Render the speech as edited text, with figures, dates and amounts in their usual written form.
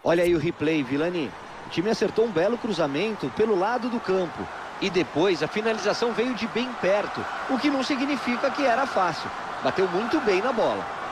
Olha aí o replay, Vilani. O time acertou um belo cruzamento pelo lado do campo. E depois a finalização veio de bem perto, o que não significa que era fácil. Bateu muito bem na bola.